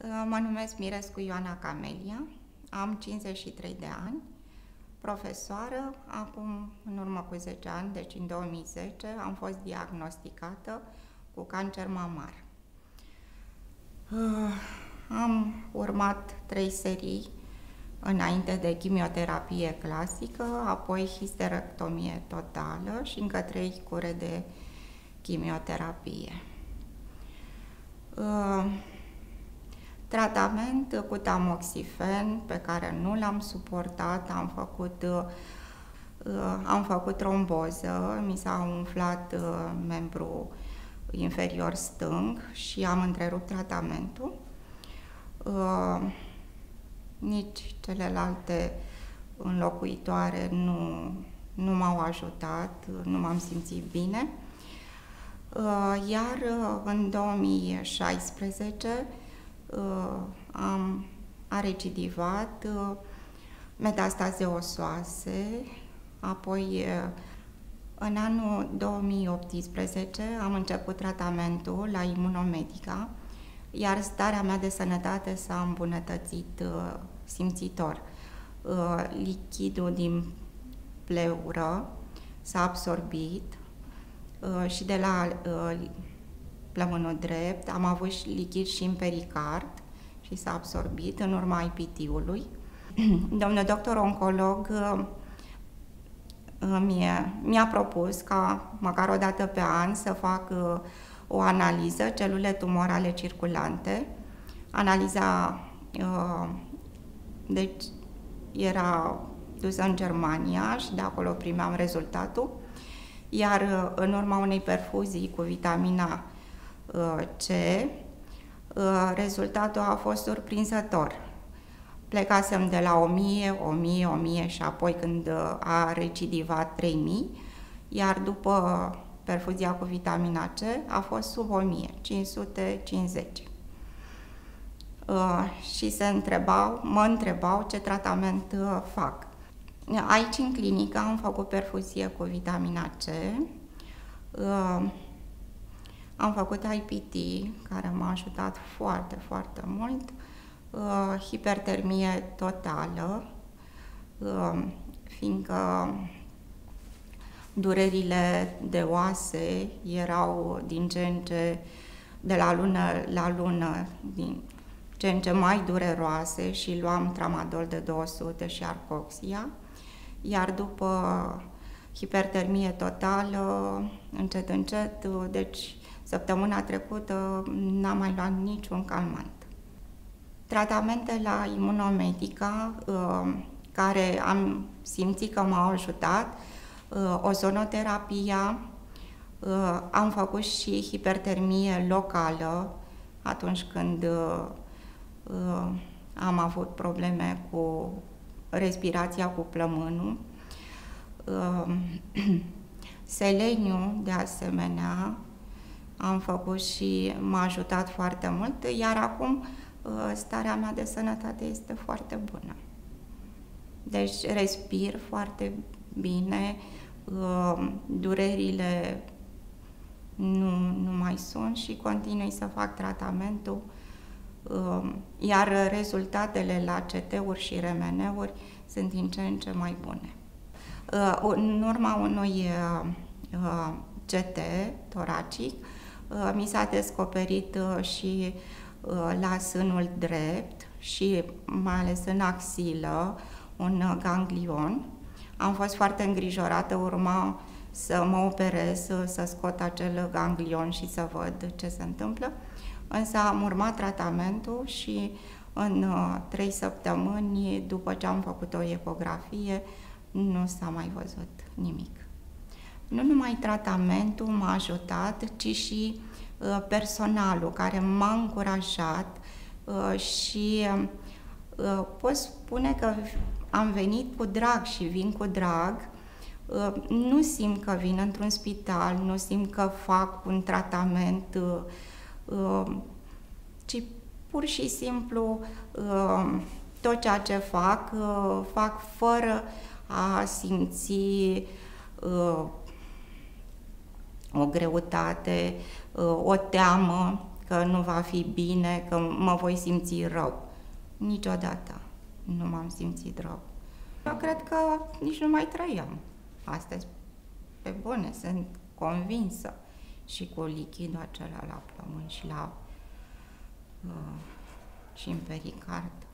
Mă numesc Mirescu Ioana Camelia, am 53 de ani, profesoară. Acum, în urmă cu 10 ani, deci în 2010, am fost diagnosticată cu cancer mamar. Am urmat 3 serii înainte de chimioterapie clasică, apoi histerectomie totală și încă 3 cure de chimioterapie. Tratament cu tamoxifen pe care nu l-am suportat, am făcut tromboză, mi s-a umflat membrul inferior stâng și am întrerupt tratamentul. Nici celelalte înlocuitoare nu m-au ajutat, nu m-am simțit bine. Iar în 2016 a recidivat metastaze osoase, apoi în anul 2018 am început tratamentul la Immunomedica, iar starea mea de sănătate s-a îmbunătățit simțitor. Lichidul din pleură s-a absorbit și de la plămânul drept am avut lichid și în pericard și s-a absorbit în urma IPT-ului. Domnul doctor oncolog mi-a propus ca măcar o dată pe an să fac o analiză, celule tumorale circulante. Analiza deci era dusă în Germania și de acolo primeam rezultatul, iar în urma unei perfuzii cu vitamina C, rezultatul a fost surprinzător. Plecasem de la 1000 și apoi când a recidivat 3000, iar după perfuzia cu vitamina C a fost sub 550. Și mă întrebau ce tratament fac. Aici, în clinică, am făcut perfuzie cu vitamina C, am făcut IPT, care m-a ajutat foarte, foarte mult, hipertermie totală, fiindcă durerile de oase erau din ce în ce, de la lună la lună, din ce în ce mai dureroase și luam tramadol de 200 și arcoxia, iar după hipertermie totală, încet, încet, deci săptămâna trecută n-am mai luat niciun calmant. Tratamente la Immunomedica, care am simțit că m-au ajutat, ozonoterapia, am făcut și hipertermie locală atunci când am avut probleme cu respirația cu plămânul. Seleniu, de asemenea, am făcut și m-a ajutat foarte mult, iar acum starea mea de sănătate este foarte bună. Deci respir foarte bine, durerile nu mai sunt și continui să fac tratamentul, iar rezultatele la CT-uri și RMN-uri sunt din ce în ce mai bune. În urma unui CT toracic, mi s-a descoperit și la sânul drept și mai ales în axilă un ganglion. Am fost foarte îngrijorată, urma să mă operez, să scot acel ganglion și să văd ce se întâmplă. Însă am urmat tratamentul și în 3 săptămâni, după ce am făcut o ecografie, nu s-a mai văzut nimic. Nu numai tratamentul m-a ajutat, ci și personalul care m-a încurajat și pot spune că am venit cu drag și vin cu drag. Nu simt că vin într-un spital, nu simt că fac un tratament, ci pur și simplu tot ceea ce fac fără a simți o greutate, o teamă că nu va fi bine, că mă voi simți rău. Niciodată nu m-am simțit rău. Eu cred că nici nu mai trăiam astăzi. Pe bune, sunt convinsă. Și cu lichidul acela la plămâni și în pericard.